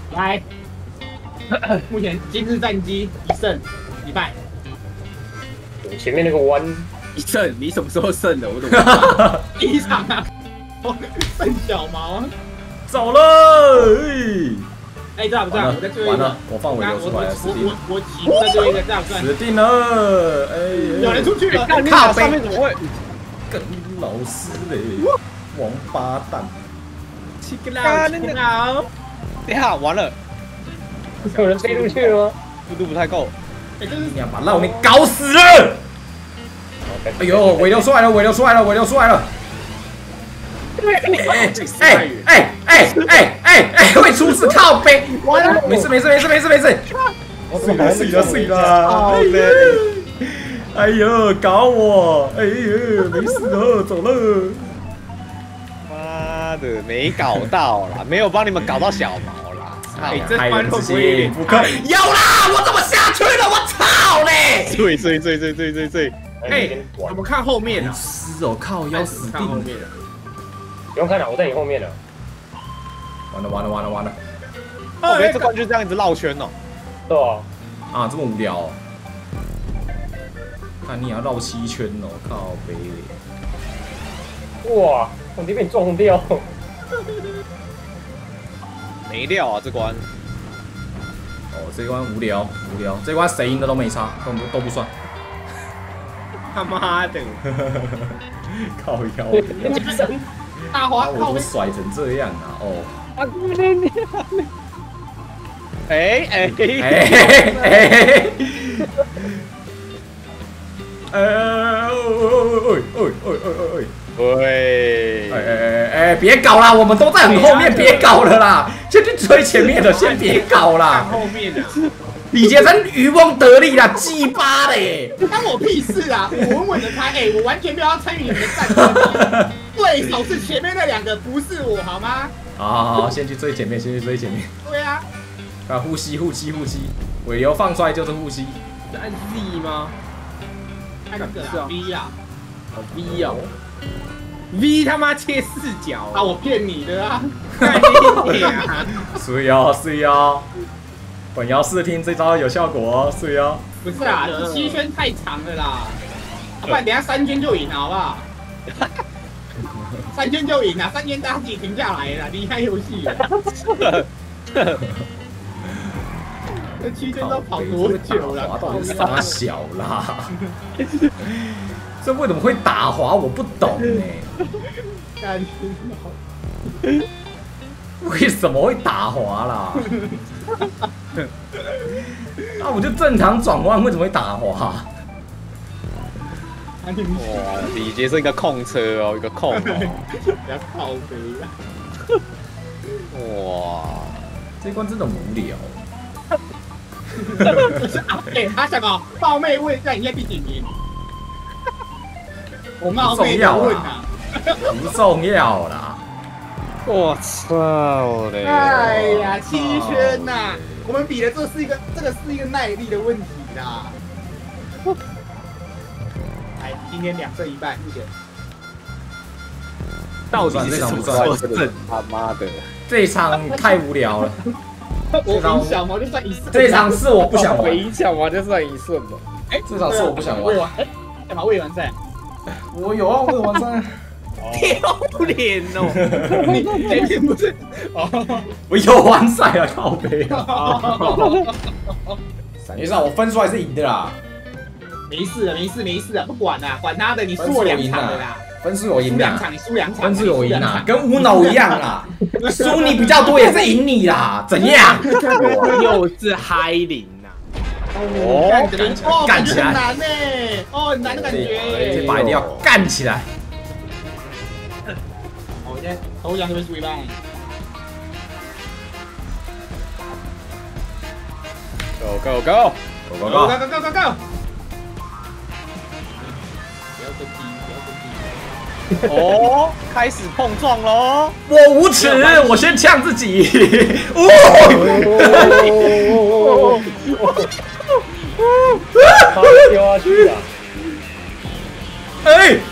来，目前今日战绩1胜1败。 前面那个弯一胜，你什么时候胜的？我怎么知道？ 第一场啊，胜小毛。 走了！ 哎，这样不这样？我在最后一个。 完了，我放尾流出来了，死定了！ 我起步在最后一个，这样不算。 死定了！哎， 有人出去了， 靠，上面怎么会？ 跟老师嘞，王八蛋！ 七个老，七个老。 等一下，完了， 有人飞出去了吗？ 速度不太够。 哎，这是你要把老你搞死了！哎呦，尾流出来了，尾流出来了，尾流出来了！哎，会出事靠背！没事，睡了！哎呦，搞我！哎呦，没事哦，走了。 妈的，没搞到啦，没有帮你们搞到小毛啦。 哎，这关会不会有点不可有啦！我怎么下去了？我操嘞！ 醉！ 哎，我们看后面啊。 是哦，靠，要死定了！ 不用看了，我在你后面了。 完了！ 我觉得这关就这样一直绕圈哦。 对啊， 啊，这么无聊哦！看你也要绕7圈哦，靠北！ 哇，我被你撞掉。 没料啊，这关。 哦，这关无聊，这关谁赢的都没差，都不算。 他妈的！ 靠腰！ 大华我怎么甩成这样啊？哦。别搞啦，我们都在很后面，别搞了啦，先去追前面的，先别搞啦。 后面的李杰真渔翁得利啦，鸡巴的耶！ 关我屁事啊！我稳稳的开，哎，我完全没有要参与你们的战斗。对手是前面那2个，不是我，好吗？ 好，先去追前面， 对啊。 啊，呼吸，尾流放出来就是呼吸。 是按 Z 吗？按这个啊 V 啊， 哦 V 哦 ，V 他妈切4角啊！我骗你的啊！ 是哦，本瑶试听这招有效果哦，是哦。 不是啊，这7圈太长了啦，不然等下3圈就赢了，好不好？3圈就赢了，3圈大家自己停下来了，离开游戏了。这7圈都跑多久了？ 到底是啥小啦？这为什么会打滑？我不懂哎。为什么会打滑啦？那我就正常转弯，为什么会打滑？ 哇，李杰是一个控车哦，一个控哦。 不要靠背啊！ 哇， 这一关真的无聊。 哎，他想哦，冒昧问一下你现在第几名？我冒昧的问啊， 不重要啦。 我操嘞！ 哎呀，7圈呐，我们比的这个是一个耐力的问题啦。来，今天2胜1败，目前。 到底是什么说正？他妈的， 这一场太无聊了。 我赢小毛就算1胜。 这一场是我不想玩， 赢小毛就算1胜了。 哎， 这场是我不想玩。 哎，干嘛未完赛？ 我有啊，我有完赛。 丢脸哦！你前面不是？哦， 我有完赛了，靠北啊！闪电上我分数还是赢的啦。 没事了，不管啦，管他的，你输我2场的啦。 分数我赢啦， 你输2场， 分数我赢啦，跟乌脑一样啦，输你比较多也是赢你啦，怎样？ 又是嗨林呐！ 哦， 干起来， 很难呢，哦，很难的感觉。 这把一定要干起来。 我现在投降这边输1半。 Go！ 哦，开始碰撞喽！ 我无耻，我先呛自己。 丢下去了！ 哎！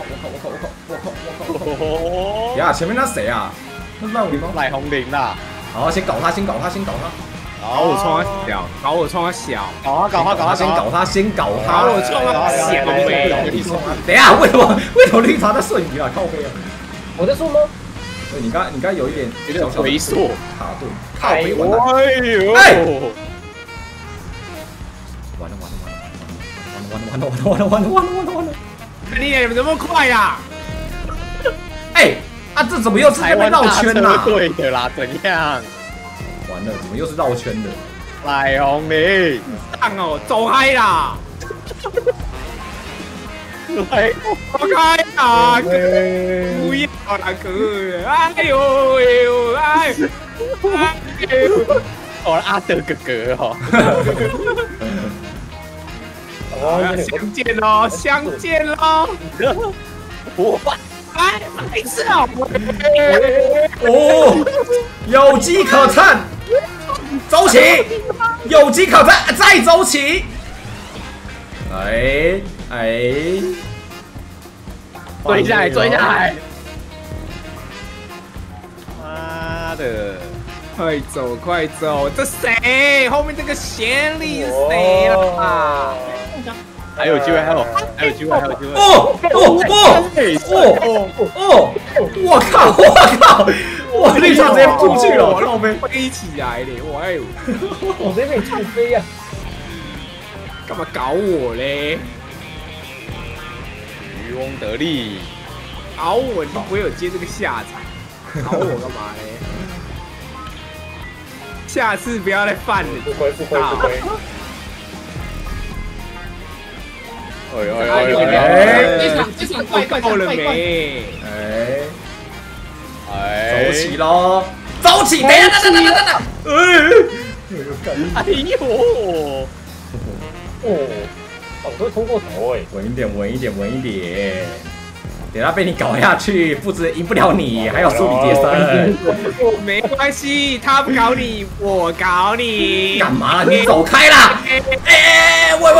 我靠！呀，前面那谁啊？那是赖武林吗？ 赖红林啦！ 好，先搞他，先搞他，先搞他。 搞我冲他小，搞我冲他小， 搞他， 先搞他，先搞搞他。 我冲他小呗。 等一下，为什么绿茶在瞬移啊？靠背啊！ 我在说吗？ 对，你刚有一点猥琐卡顿，靠背完了。 哎呦！ 完了！ 你怎么那么快呀？ 哎，啊，这怎么又是在被绕圈啦？ 对的啦，怎样？ 完了，怎么又是绕圈的？ 赖红你上哦，走开啦！ 来， 走开啦！不要啦，哥！哎呦哎呦哎！ 哦，阿德哥哥哦。 相见喽，相见喽！ 我哎，没事啊！ 哦，有机可乘，走起！有机可乘，再走起！哎， 追下来！妈的！ 快走！这谁？后面这个贤丽是谁啦？ 还有机会！ 我靠！我绿场直接出去了，靠背飞起来嘞！ 我直接被踹飞啊！ 干嘛搞我嘞？ 渔翁得利， 搞我你不会有接这个下场，搞我干嘛嘞？下次不要再犯了， 不亏！ 这场快够了没？ 走起喽！走起！等一下！ 哎呦！ 都会冲过头哎！ 稳一点！等下被你搞下去，不止赢不了你，还有输你杰森。 没关系，他不搞你，我搞你。 干嘛？你走开啦！哎！喂！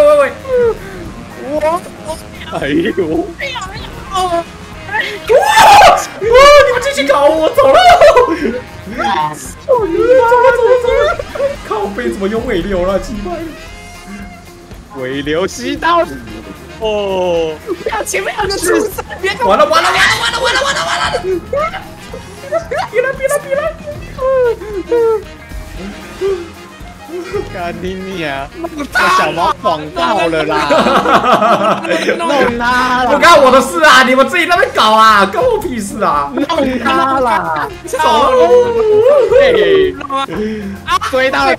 哎呦！ 你们继续搞，我走了。走了！靠背怎么有尾流了？奇怪。 尾流吸到哦！ 不要前面有个出生，别完了！别了！ 干你娘！把小毛晃到了啦！弄他啦！ 不干我的事啊！你们自己在那边搞啊，关我屁事啊！ 弄他啦！ 走了！ 追到了！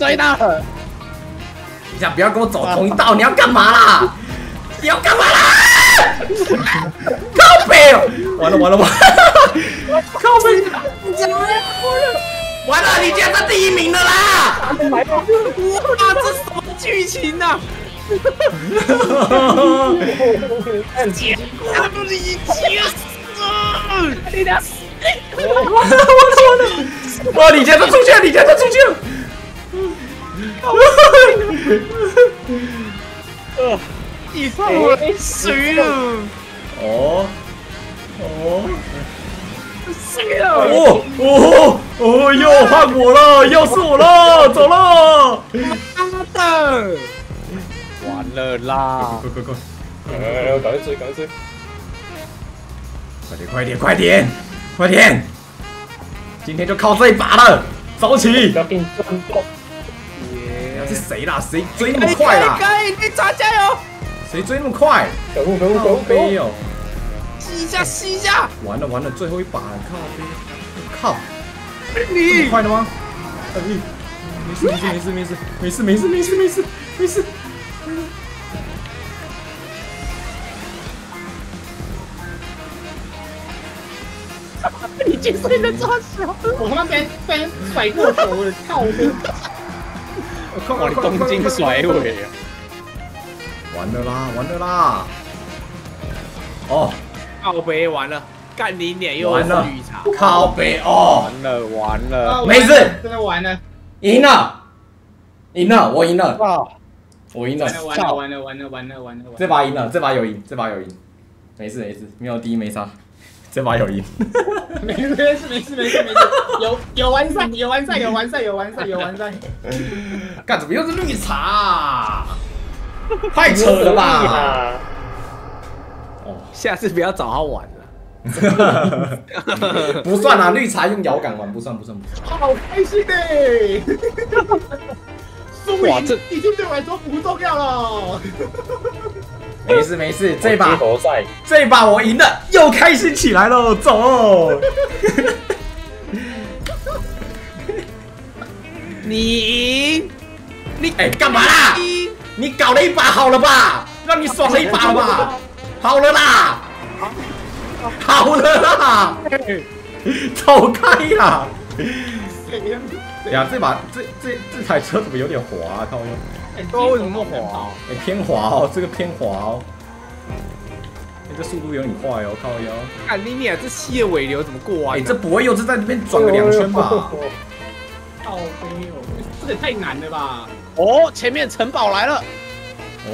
你想不要跟我走同一道，你要干嘛啦？靠背哦！完了！靠背！完了！你竟然是第一名的啦！ 哇，这什么剧情啊？你俩死！ 哇！你竟然出去了！ 一头水了！ 哦！ 谁了？ 又换我了，又是我了，走了！ 妈的！ 完了啦！ 快！赶快追！ 快点！今天就靠这一把了，走起！ 要给你赚爆！ 是谁啦？谁追那么快啦？ 可以，加油！ 谁追那么快？ 可恶！ 没有！ 吸一下！ 完了，最后一把了，靠！ 你快了吗？没事。 你杰森在抓小，我他妈被人甩过头了，靠！ 哇，你东京甩尾啊！ 完了啦！哦， 靠北完了，干你脸又是绿茶， 靠北哦！ 完了， 没事， 真的完了， 赢了，我赢了， 完了， 这把赢了，这把有赢，没事，没有第一没差。 这把有赢。 没事，有完赛。 干怎么又是绿茶、啊？太扯了吧！哦， 下次不要找他玩了。 不算啦，绿茶用摇杆玩不算。 好开心嘞！输赢这已经对我来说不重要了。 没事，这把街头赛， 这把我赢了，又开心起来了，走！ 你赢，你干嘛啦？你搞了一把好了吧？让你爽了一把了吧？好了啦，走开啦！呀，这台车怎么有点滑、啊？靠腰， 为什么那么滑？ 偏滑哦，这个偏滑哦。这速度有点快哦，靠腰。 看你俩这细的尾流怎么过啊？ 这不会又是在这边转个2圈吧？ 靠背哦，这也太难了吧！ 哦，前面城堡来了。 哦，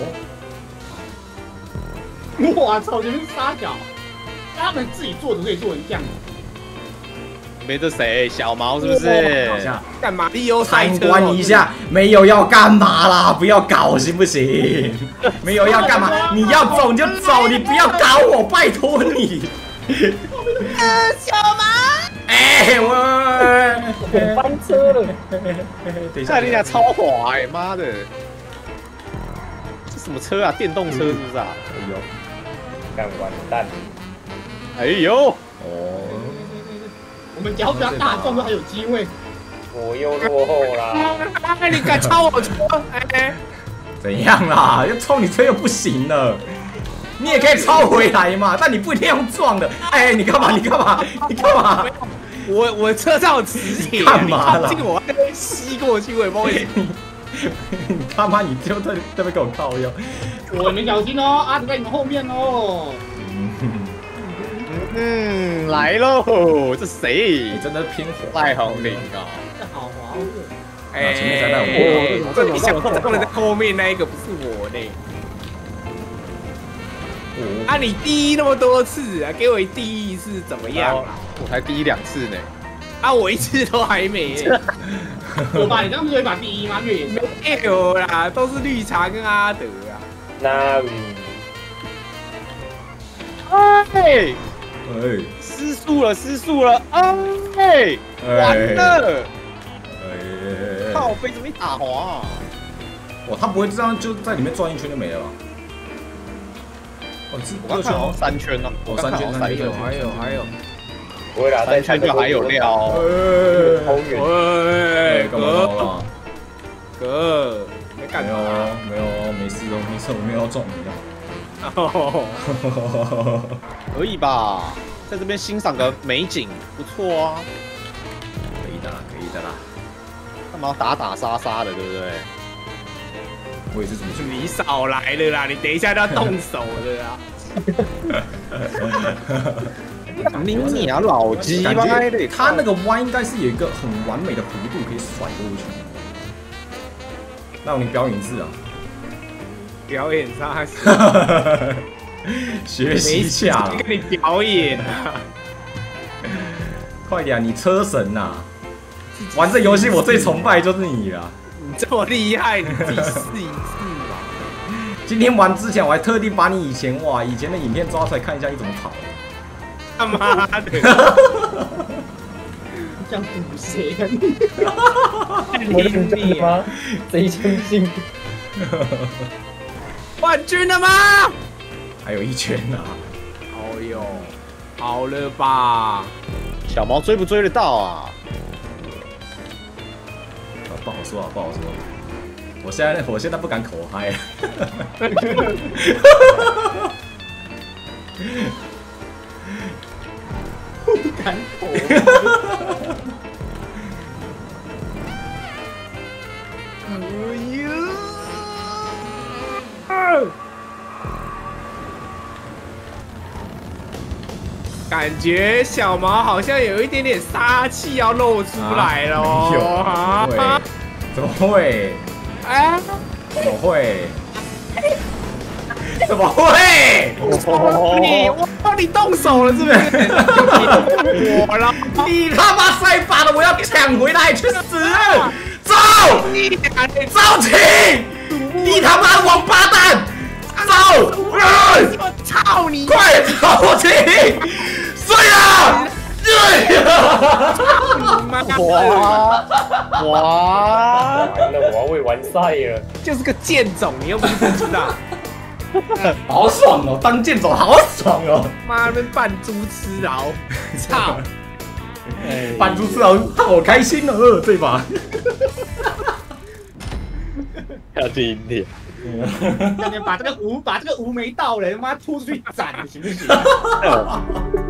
我操，你们傻屌！他们自己做的可以做成这样。 没这谁，小毛是不是？干嘛？ 参观一下，没有要干嘛啦？不要搞行不行？没有要干嘛？你要走你就走，你不要搞我，拜托你。 小毛， 我翻车了。 等一下， 看你俩超滑哎，妈的！这什么车啊？电动车是不是啊？ 哎呦， 干完蛋！ 哎呦， 哦。 我们脚比较大众都还有机会。 我又落后啦！ 你敢超我车？ 怎样啦？要超你车又不行了，你也可以超回来嘛，但你不一定用撞的。你干嘛？ 我车上有磁铁， 干嘛啦？ 你我吸过去，我也不知道为什么。 你他妈你就在那边给我靠腰！ 我们小心哦，阿紫在你们后面哦。 来喽！这谁？ 你真的偏火。 赖红领啊！ 好滑前面才带我。 这你想不能在后面那一个不是我呢？啊，你第一那么多次啊，给我第一次怎么样啊？我才第一2次呢。啊，我一次都还没。 我把你当时有一把第一吗？越野车没有啦，都是绿茶跟阿德啊。 那失速了！完了！靠背怎么一打滑啊？ 哇，他不会这样就在里面转1圈就没了吧？ 我刚看好像3圈呢。 我3圈， 还有。 不会啦， 3圈就还有料。 超远。 干嘛？ 哥，没干嘛？ 没有，没事，我没有要撞你啊。 可以吧？在这边欣赏个美景，不错啊。 可以的啦。 干嘛打杀的，对不对？ 我也是这么觉得。 你少来了啦！你等一下就要动手了啦！你啊，老鸡巴的！ 他那个弯应该是有一个很完美的弧度可以甩过去。那你表演一次啊！ 表演啥？ 学习一下啦！ 跟你表演啊！ 快点，你车神呐！玩这游戏我最崇拜就是你啦！ 你这么厉害，你自己试一次嘛！ 今天玩之前我还特地把你以前的影片抓出来看一下你怎么跑。 他妈的！ 这样不谁啊？ 我认真吗？谁相信？ 冠军了吗？ 还有1圈啊！ 哦呦，好了吧？小毛追不追得到啊？ 不好说。我现在不敢口嗨。 不敢口。 感觉小毛好像有一点点杀气要露出来了哦！ 怎么会？ 哎， 怎么会？怎么会？ 你帮你动手了是不是？我了， 你他妈塞把了，我要抢回来，去死！走，走起！你他妈王八蛋！走！ 我操你！ 快走起！睡啊！对呀！ 哇！ 完了，我要喂完赛了。 就是个贱种，你又不是不知道。 好爽哦，当剑走好爽哦！ 妈的，扮猪吃饶，操！ 扮猪吃饶，好开心哦，这把。 要近一点。 感觉把这个无眉道人他妈拖出去斩，行不行？